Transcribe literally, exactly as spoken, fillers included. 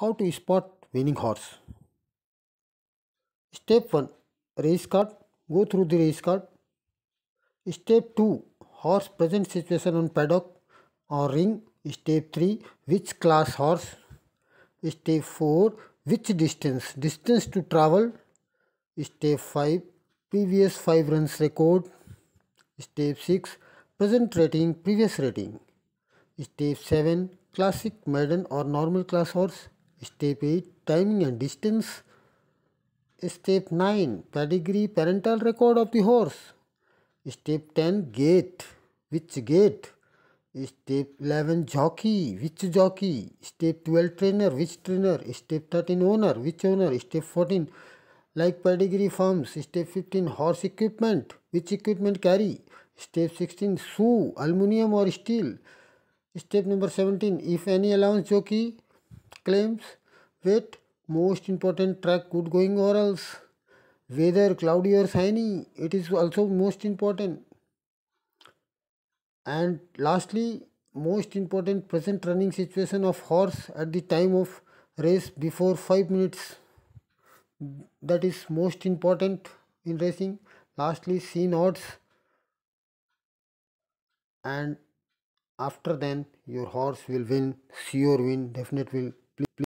How to spot winning horse. Step one, race card. Go through the race card. Step two, horse present situation on paddock or ring. Step three, which class horse. Step four, which distance, distance to travel. Step five, previous five runs record. Step six, present rating, previous rating. Step seven, classic, maiden or normal class horse. Step eight, timing and distance. Step nine, pedigree, parental record of the horse. Step ten, gate, which gate. Step eleven, jockey, which jockey. Step twelve, trainer, which trainer. Step thirteen, owner, which owner. Step fourteen, like pedigree farms. Step fifteen, horse equipment, which equipment carry. Step sixteen, shoe, aluminium or steel. Step number seventeen, if any allowance jockey claims. Weight, most important, track good going or else. Weather, cloudy or sunny, it is also most important. And lastly, most important, present running situation of horse at the time of race before five minutes. That is most important in racing. Lastly, scene odds, and after then your horse will win, sure win, definite will.